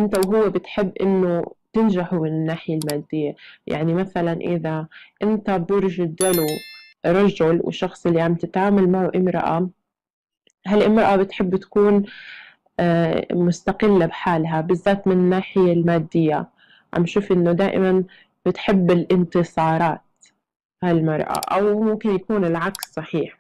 أنت وهو بتحب إنه تنجحوا من الناحية المادية. يعني مثلا إذا أنت برج الدلو رجل والشخص اللي عم تتعامل معه امرأة، هالامرأة بتحب تكون مستقلة بحالها بالذات من الناحية المادية. عم شوف إنه دائما بتحب الانتصارات هالمرأة، أو ممكن يكون العكس صحيح.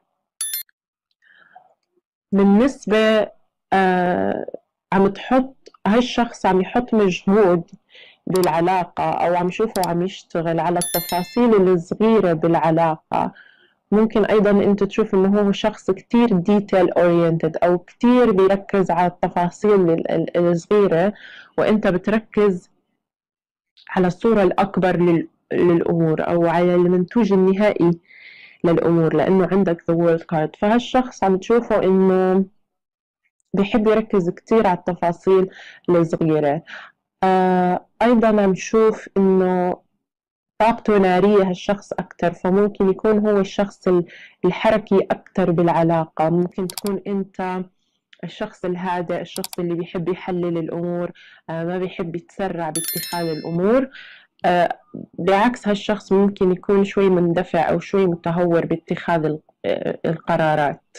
بالنسبة عم تحط هالشخص عم يحط مجهود بالعلاقة، أو عم شوفه عم يشتغل على التفاصيل الصغيرة بالعلاقة. ممكن أيضا أنت تشوف إنه هو شخص كتير detail oriented أو كتير بيركز على التفاصيل الصغيرة، وأنت بتركز على الصورة الأكبر للأمور أو على المنتوج النهائي للأمور، لأنه عندك the world card. فهالشخص عم تشوفه إنه بيحب يركز كتير على التفاصيل الصغيرة. أيضا عم نشوف إنه طاقته نارية هالشخص أكتر، فممكن يكون هو الشخص الحركي أكتر بالعلاقة. ممكن تكون أنت الشخص الهادئ، الشخص اللي بيحب يحلل الأمور، ما بيحب يتسرع باتخاذ الأمور. بعكس هالشخص ممكن يكون شوي مندفع أو شوي متهور باتخاذ القرارات،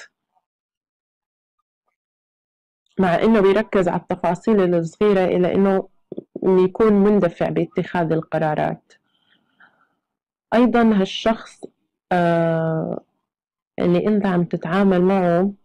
مع إنه بيركز على التفاصيل الصغيرة إلى إنه يكون مندفع باتخاذ القرارات. أيضا هالشخص اللي أنت عم تتعامل معه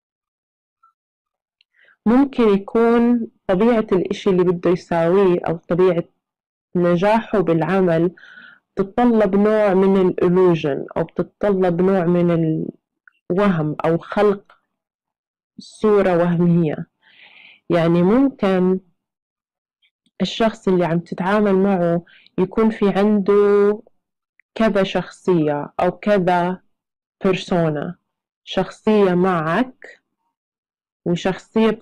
ممكن يكون طبيعة الإشي اللي بده يساويه أو طبيعة نجاحه بالعمل تتطلب نوع من الإلوجن، أو بتتطلب نوع من الوهم أو خلق صورة وهمية. يعني ممكن الشخص اللي عم تتعامل معه يكون في عنده كذا شخصية أو كذا بيرسونا، شخصية معك وشخصية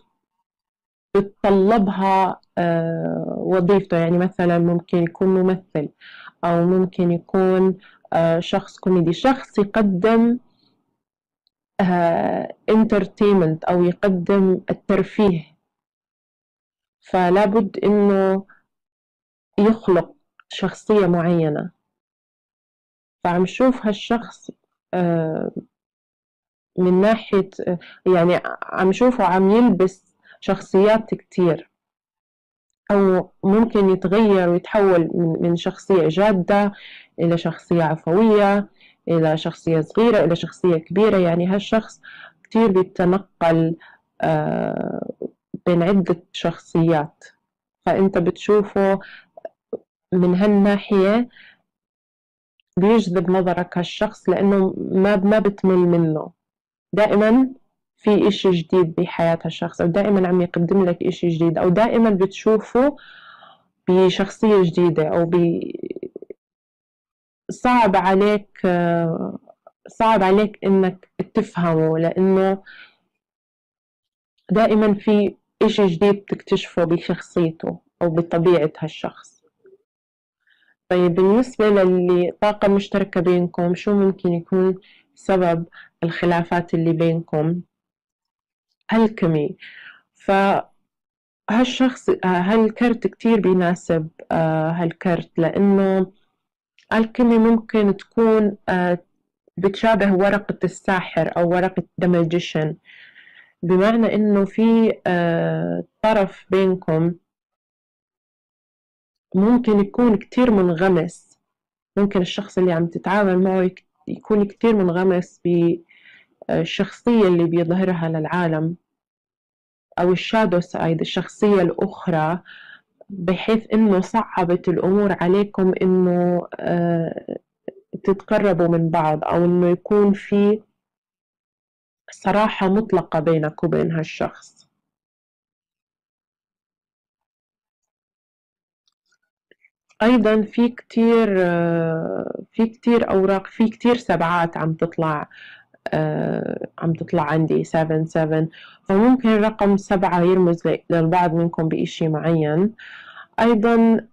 بتطلبها وظيفته. يعني مثلا ممكن يكون ممثل، أو ممكن يكون شخص كوميدي، شخص يقدم entertainment أو يقدم الترفيه، فلا بد إنه يخلق شخصية معينة. فعم شوف هالشخص من ناحية يعني عم شوفه عم يلبس شخصيات كتير، أو ممكن يتغير ويتحول من شخصية جادة إلى شخصية عفوية، إلى شخصية صغيرة، إلى شخصية كبيرة. يعني هالشخص كتير بيتنقل بين عدة شخصيات، فأنت بتشوفه من هالناحية بيجذب نظرك هالشخص، لأنه ما بتمل منه. دائما في إشي جديد بحياة هالشخص، أو دائما عم يقدم لك إشي جديد، أو دائما بتشوفه بشخصية جديدة، أو صعب عليك صعب عليك إنك تفهمه، لأنه دائما في إشي جديد تكتشفه بشخصيته أو بطبيعة هالشخص. طيب بالنسبة للي طاقة مشتركة بينكم، شو ممكن يكون سبب الخلافات اللي بينكم؟ الكيمي. فهالشخص هالكرت كتير بيناسب هالكرت، لأنه الكيمي ممكن تكون بتشابه ورقة الساحر أو ورقة The Magician، بمعنى إنه في طرف بينكم ممكن يكون كتير منغمس. ممكن الشخص اللي عم تتعامل معه يكون كتير منغمس بالشخصية اللي بيظهرها للعالم، أو الشادو سايد، الشخصية الأخرى، بحيث إنه صعبت الأمور عليكم إنه تتقربوا من بعض، أو إنه يكون في صراحة مطلقة بينك وبين هالشخص. أيضا في كتير أوراق، في كتير سبعات عم تطلع عندي 7 فممكن رقم 7 يرمز للبعض منكم بإشي معين. أيضا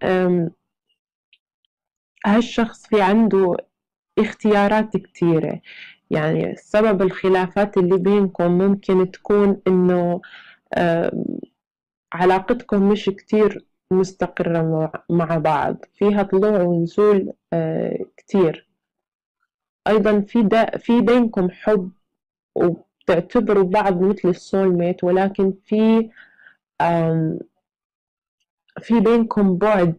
هالشخص في عنده اختيارات كتيرة. يعني سبب الخلافات اللي بينكم ممكن تكون إنه علاقتكم مش كتير مستقرة مع بعض، فيها طلوع ونزول كتير. أيضا في بينكم حب وبتعتبروا بعض مثل السول ميت، ولكن في بينكم بعد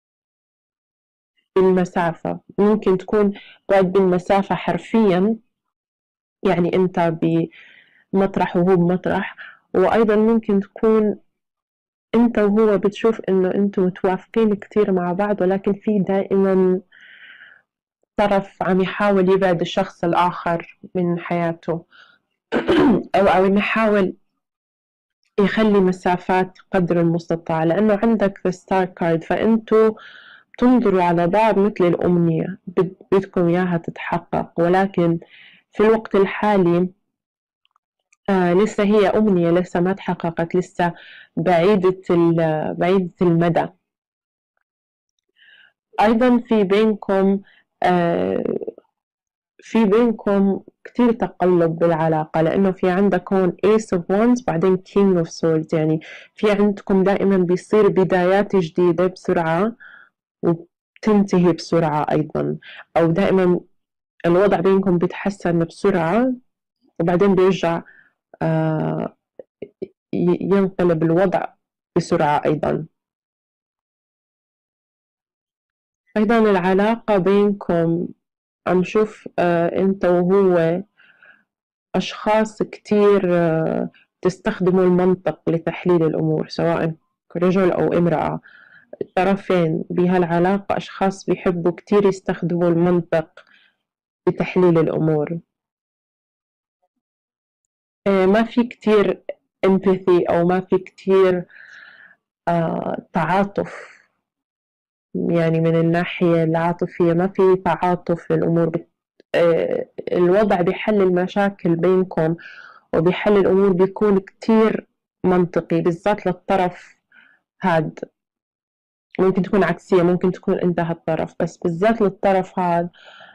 بالمسافة. ممكن تكون بعد بالمسافة حرفيا، يعني أنت بمطرح وهو بمطرح، وأيضا ممكن تكون أنت وهو بتشوف إنه أنتم متوافقين كتير مع بعض، ولكن في دائما طرف عم يحاول يبعد الشخص الآخر من حياته أو يحاول يخلي مسافات قدر المستطاع، لأنه عندك the star card، فأنتوا تنظروا على بعض مثل الأمنية، بدكم إياها تتحقق، ولكن في الوقت الحالي لسه هي أمنية، لسه ما تحققت، لسه بعيدة المدى. أيضا في بينكم كتير تقلب بالعلاقة، لأنه في عندك هون Ace of Wands بعدين King of Swords، يعني في عندكم دائما بيصير بدايات جديدة بسرعة وبتنتهي بسرعة أيضا، أو دائما الوضع بينكم بيتحسن بسرعة وبعدين بيرجع ينقلب الوضع بسرعة أيضا. أيضا العلاقة بينكم عم شوف أنت وهو أشخاص كتير تستخدموا المنطق لتحليل الأمور، سواء رجل أو امرأة. الطرفين بهالعلاقة أشخاص بيحبوا كتير يستخدموا المنطق لتحليل الأمور. ما في كتير empathy، أو ما في كتير تعاطف، يعني من الناحية العاطفية ما في تعاطف للأمور. الوضع بحل المشاكل بينكم وبحل الأمور بيكون كتير منطقي، بالذات للطرف هاد. ممكن تكون عكسية، ممكن تكون أنت هالطرف، بس بالذات للطرف هاد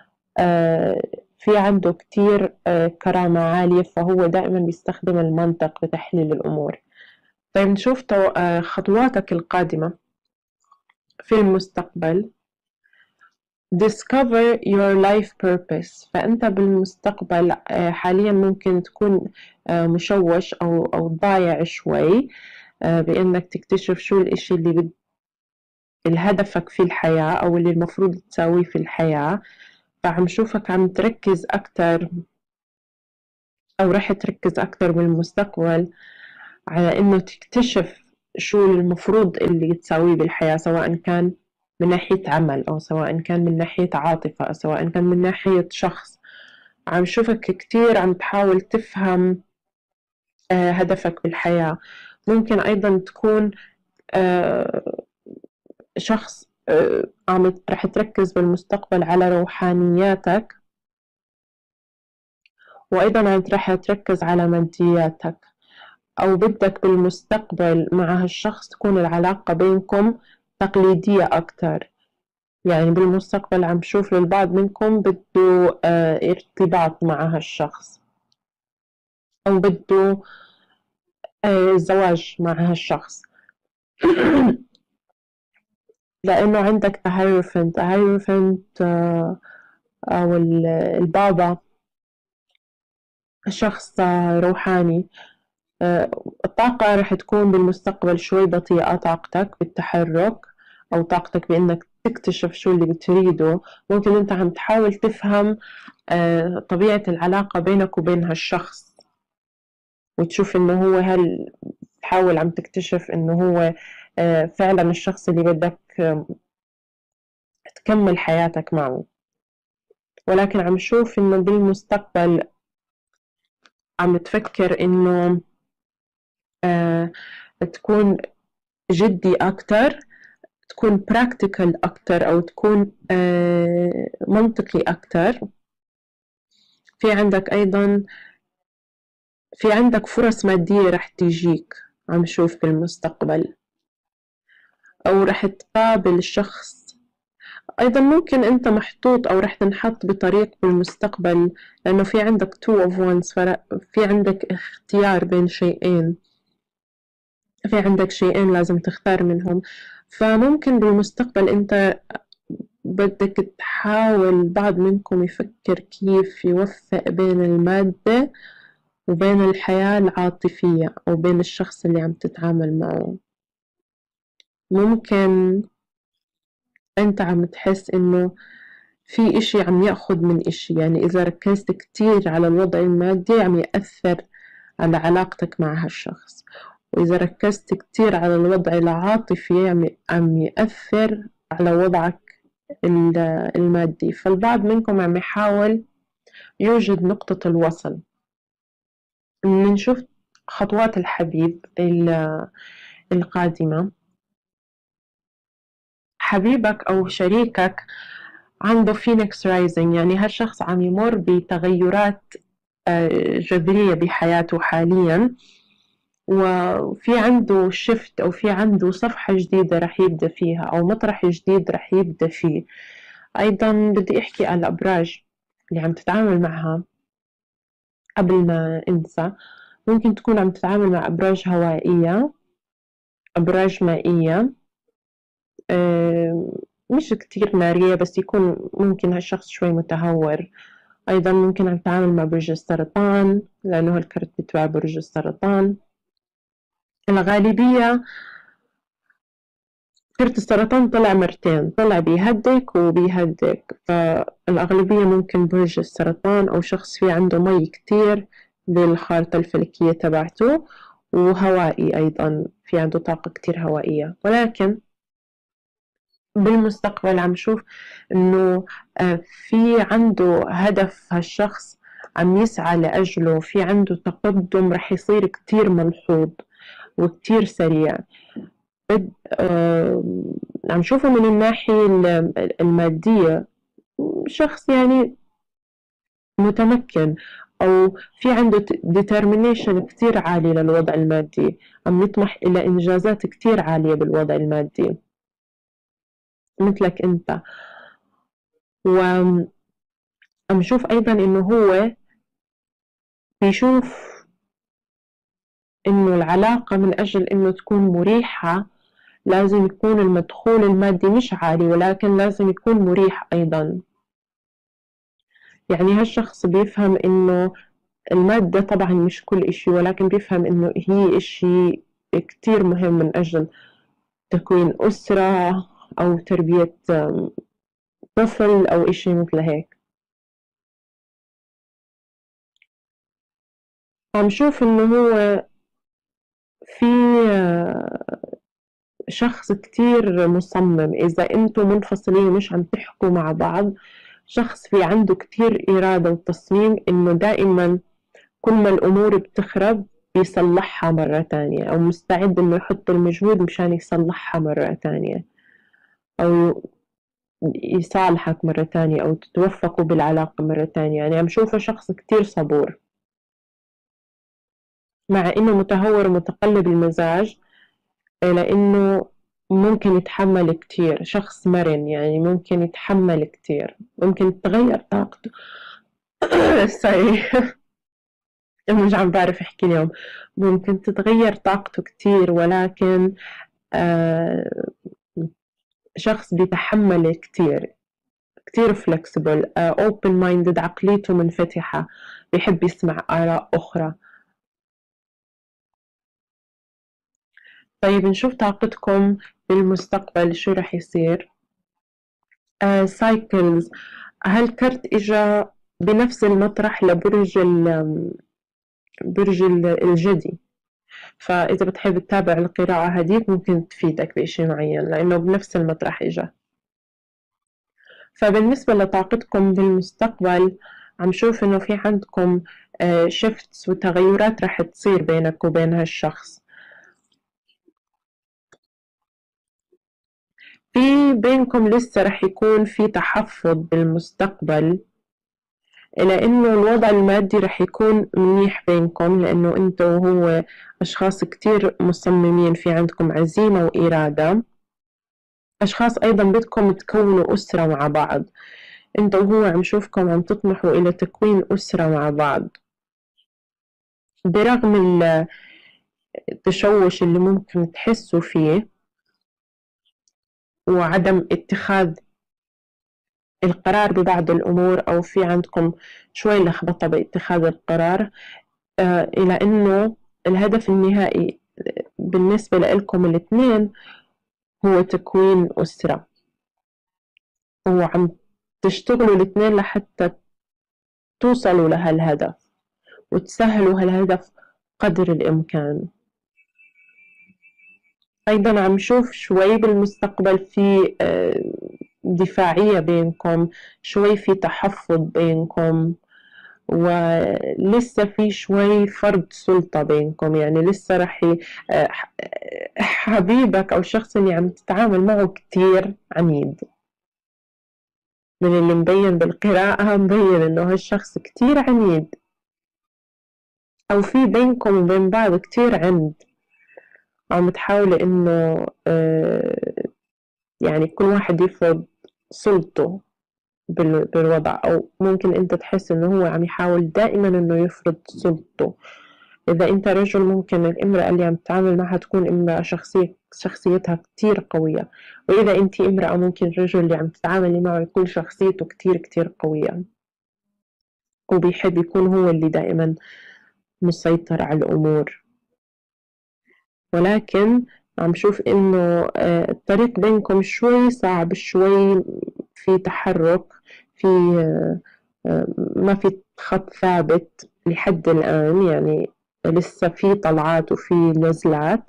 في عنده كتير كرامة عالية، فهو دائما بيستخدم المنطق بتحليل الأمور. طيب نشوف خطواتك القادمة في المستقبل. discover your life purpose. فأنت بالمستقبل حاليا ممكن تكون مشوش أو ضايع شوي بأنك تكتشف شو الإشي اللي هدفك في الحياة أو اللي المفروض تساويه في الحياة. فعم شوفك عم تركز أكتر، أو رح تركز أكتر بالمستقبل على إنه تكتشف شو المفروض اللي تساويه بالحياة، سواء كان من ناحية عمل، أو سواء كان من ناحية عاطفة، أو سواء كان من ناحية شخص. عم شوفك كتير عم تحاول تفهم هدفك بالحياة. ممكن أيضا تكون شخص رح تركز بالمستقبل على روحانياتك، وأيضا رح تركز على مادياتك، أو بدك بالمستقبل مع هالشخص تكون العلاقة بينكم تقليدية أكتر. يعني بالمستقبل عم شوف للبعض منكم بده ارتباط مع هالشخص، أو بده زواج مع هالشخص لأنه عندك تهيروفنت أو البابا، شخص روحاني. الطاقة رح تكون بالمستقبل شوي بطيئة، طاقتك بالتحرك أو طاقتك بإنك تكتشف شو اللي بتريده. ممكن أنت عم تحاول تفهم طبيعة العلاقة بينك وبين هالشخص، وتشوف إنه هو تحاول عم تكتشف إنه هو فعلا الشخص اللي بدك تكمل حياتك معه. ولكن عم شوف إنه بالمستقبل عم تفكر إنه تكون جدي أكتر، تكون practical أكتر، أو تكون منطقي أكتر. في عندك أيضا في عندك فرص مادية رح تيجيك، عم شوف بالمستقبل، أو رح تقابل شخص. أيضا ممكن أنت محطوط أو رح تنحط بطريق بالمستقبل، لأنه في عندك two of wands، في عندك اختيار بين شيئين. في عندك شيئين لازم تختار منهم. فممكن بالمستقبل أنت بدك تحاول بعض منكم يفكر كيف يوفق بين المادة وبين الحياة العاطفية أو بين الشخص اللي عم تتعامل معه. ممكن أنت عم تحس إنه في إشي عم يأخذ من إشي، يعني إذا ركزت كتير على الوضع المادي عم يأثر على علاقتك مع هالشخص، وإذا ركزت كتير على الوضع العاطفي عم يأثر على وضعك المادي. فالبعض منكم عم يحاول يوجد نقطة الوصل. نشوف خطوات الحبيب القادمة. حبيبك أو شريكك عنده فينيكس رايزنج، يعني هالشخص عم يمر بتغيرات جذرية بحياته حاليا، وفي عنده شفت أو في عنده صفحة جديدة رح يبدأ فيها أو مطرح جديد رح يبدأ فيه. أيضا بدي أحكي عن الأبراج اللي عم تتعامل معها قبل ما أنسى. ممكن تكون عم تتعامل مع أبراج هوائية، أبراج مائية، مش كتير نارية، بس يكون ممكن هالشخص شوي متهور. أيضا ممكن عم تتعامل مع برج السرطان لأنه هالكرت بتبع برج السرطان. الغالبية كرت السرطان طلع مرتين، طلع بيهدك وبيهدك، فالأغلبية ممكن برج السرطان أو شخص في عنده مي كتير بالخارطة الفلكية تبعته، وهوائي أيضا في عنده طاقة كتير هوائية. ولكن بالمستقبل عم شوف إنه في عنده هدف هالشخص عم يسعى لأجله، في عنده تقدم رح يصير كتير ملحوظ وكتير سريع. عم شوفه من الناحية المادية شخص يعني متمكن، أو في عنده determination كتير عالي للوضع المادي، عم يطمح إلى إنجازات كتير عالية بالوضع المادي مثلك أنت. وعم شوف أيضا إنه هو بيشوف إنه العلاقة من أجل إنه تكون مريحة لازم يكون المدخول المادي مش عالي، ولكن لازم يكون مريح أيضا. يعني هالشخص بيفهم إنه المادة طبعا مش كل إشي، ولكن بيفهم إنه هي إشي كتير مهم من أجل تكوين أسرة أو تربية طفل أو إشي مثل هيك. عم شوف إنه هو في شخص كتير مصمم، إذا أنتم منفصلين ومش عم تحكوا مع بعض، شخص في عنده كتير إرادة وتصميم إنه دائما كل ما الأمور بتخرب بيصلحها مرة تانية، أو مستعد إنه يحط المجهود مشان يصلحها مرة تانية، أو يصالحك مرة تانية، أو تتوفقوا بالعلاقة مرة تانية. يعني عم شوفه شخص كتير صبور، مع إنه متهور ومتقلب المزاج، لأنه ممكن يتحمل كتير، شخص مرن يعني ممكن يتحمل كتير، ممكن تتغير طاقته. سوري مش عم بعرف أحكي اليوم. ممكن تتغير طاقته كتير، ولكن آه شخص بيتحمل كتير، كتير flexible، open minded، عقليته منفتحة، بيحب يسمع آراء أخرى. طيب نشوف طاقتكم بالمستقبل شو رح يصير. cycles، هالكرت إجا بنفس المطرح لبرج الجدي، فإذا بتحب تتابع القراءة هديك ممكن تفيدك بإشي معين لأنه بنفس المطرح إجا. فبالنسبة لطاقتكم بالمستقبل عم شوف إنه في عندكم شفتس وتغيرات رح تصير بينك وبين هالشخص. في بينكم لسه رح يكون في تحفظ بالمستقبل، لأنه الوضع المادي رح يكون منيح بينكم، لأنه أنت وهو أشخاص كتير مصممين، في عندكم عزيمة وإرادة، أشخاص أيضا بدكم تكونوا أسرة مع بعض. أنت وهو عم شوفكم عم تطمحوا إلى تكوين أسرة مع بعض، برغم التشوش اللي ممكن تحسوا فيه، وعدم اتخاذ القرار ببعض الأمور، أو في عندكم شوي لخبطة باتخاذ القرار، إلى إنه الهدف النهائي بالنسبة لكم الاثنين هو تكوين أسرة، وعم تشتغلوا الاثنين لحتى توصلوا لهالهدف وتسهلوا هالهدف قدر الإمكان. أيضا عم شوف شوي بالمستقبل في دفاعية بينكم، شوي في تحفظ بينكم، ولسه في شوي فرض سلطة بينكم. يعني لسه رح حبيبك أو الشخص اللي عم تتعامل معه كتير عنيد، من اللي مبين بالقراءة مبين إنه هالشخص كتير عنيد، أو في بينكم وبين بعض كتير عند، عم تحاولي إنه يعني كل واحد يفرض سلطته بالوضع، أو ممكن أنت تحس إنه هو عم يحاول دائما إنه يفرض سلطته. إذا أنت رجل ممكن الامرأة اللي عم تتعامل معها تكون امرأة شخصيتها كتير قوية، وإذا أنت امرأة ممكن الرجل اللي عم تتعاملي معه يكون شخصيته كتير كتير قوية، وبيحب يكون هو اللي دائما مسيطر على الأمور. ولكن عم شوف إنه الطريق بينكم شوي صعب، شوي في تحرك، في ما في خط ثابت لحد الآن، يعني لسه في طلعات وفي نزلات،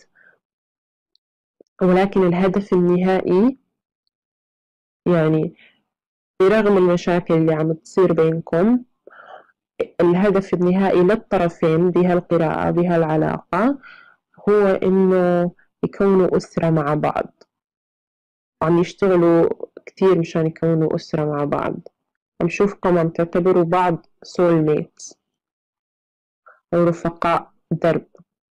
ولكن الهدف النهائي يعني برغم المشاكل اللي عم تصير بينكم، الهدف النهائي للطرفين بهالقراءة بهالعلاقة هو إنه يكونوا أسرة مع بعض، وعم يشتغلوا كتير مشان يكونوا أسرة مع بعض. عم شوفكم عم تعتبروا بعض سول ميتس أو رفقاء درب.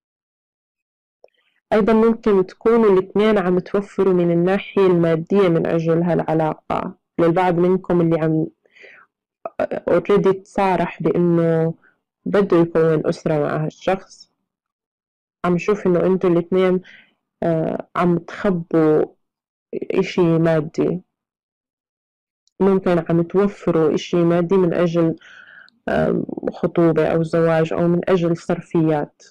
أيضا ممكن تكونوا الاثنين عم توفروا من الناحية المادية من أجل هالعلاقة. للبعض منكم اللي عم اوريدي تصارح بإنه بده يكون أسرة مع هالشخص، عم شوف إنه أنتوا الاثنين عم تخبوا إشي مادي، ممكن عم توفروا إشي مادي من أجل خطوبة أو زواج، أو من أجل صرفيات،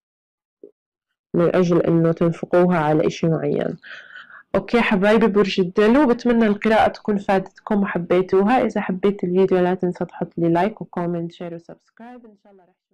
من أجل إنه تنفقوها على إشي معين. أوكي حبايبي برج الدلو، بتمنى القراءة تكون فادتكم وحبيتوها. إذا حبيت الفيديو لا تنسى تحط لي لايك وكومنت شير وسبسكرايب. إن شاء الله رح